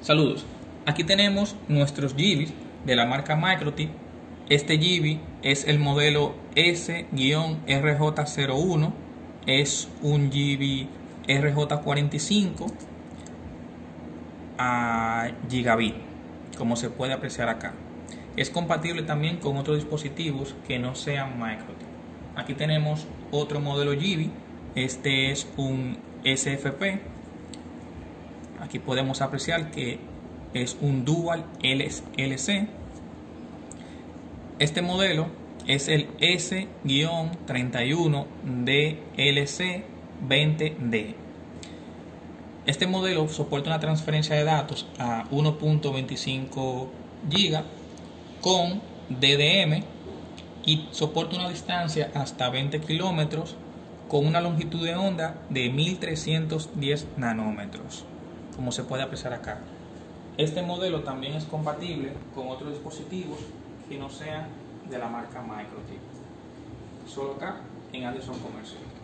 Saludos, aquí tenemos nuestros Jibis de la marca Microtip. Este Jibi es el modelo S-RJ01, es un Jibi RJ45 a gigabit, como se puede apreciar acá. Es compatible también con otros dispositivos que no sean Microtip. Aquí tenemos otro modelo Jibi, este es un SFP. Aquí podemos apreciar que es un Dual LC. Este modelo es el S-31DLC20D. Este modelo soporta una transferencia de datos a 1.25 GB con DDM y soporta una distancia hasta 20 kilómetros con una longitud de onda de 1310 nanómetros, como se puede apreciar acá. Este modelo también es compatible con otros dispositivos que no sean de la marca Microtip, solo acá en Addison Comercial.